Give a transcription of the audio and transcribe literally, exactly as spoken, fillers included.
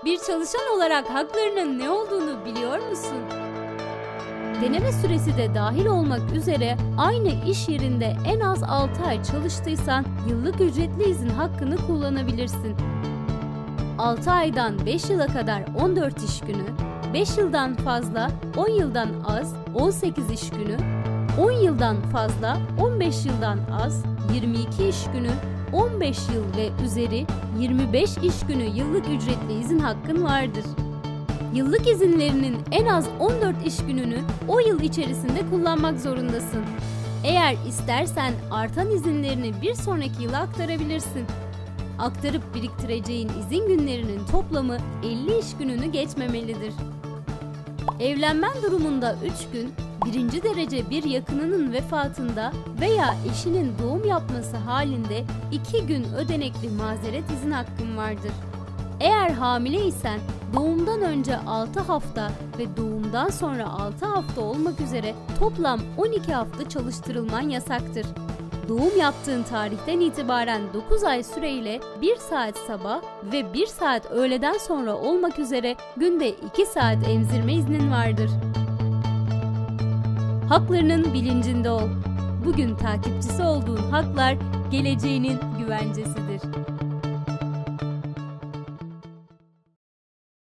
Bir çalışan olarak haklarının ne olduğunu biliyor musun? Deneme süresi de dahil olmak üzere aynı iş yerinde en az altı ay çalıştıysan yıllık ücretli izin hakkını kullanabilirsin. altı aydan beş yıla kadar on dört iş günü, beş yıldan fazla on yıldan az on sekiz iş günü, on yıldan fazla on beş yıldan az yirmi iki iş günü, on beş yıl ve üzeri yirmi beş iş günü yıllık ücretli izin hakkın vardır. Yıllık izinlerinin en az on dört iş gününü o yıl içerisinde kullanmak zorundasın. Eğer istersen artan izinlerini bir sonraki yıla aktarabilirsin. Aktarıp biriktireceğin izin günlerinin toplamı elli iş gününü geçmemelidir. Evlenmen durumunda üç gün, birinci derece bir yakınının vefatında veya eşinin doğum yapması halinde iki gün ödenekli mazeret izin hakkın vardır. Eğer hamileysen doğumdan önce altı hafta ve doğumdan sonra altı hafta olmak üzere toplam on iki hafta çalıştırılman yasaktır. Doğum yaptığın tarihten itibaren dokuz ay süreyle bir saat sabah ve bir saat öğleden sonra olmak üzere günde iki saat emzirme iznin vardır. Haklarının bilincinde ol. Bugün takipçisi olduğun haklar geleceğinin güvencesidir.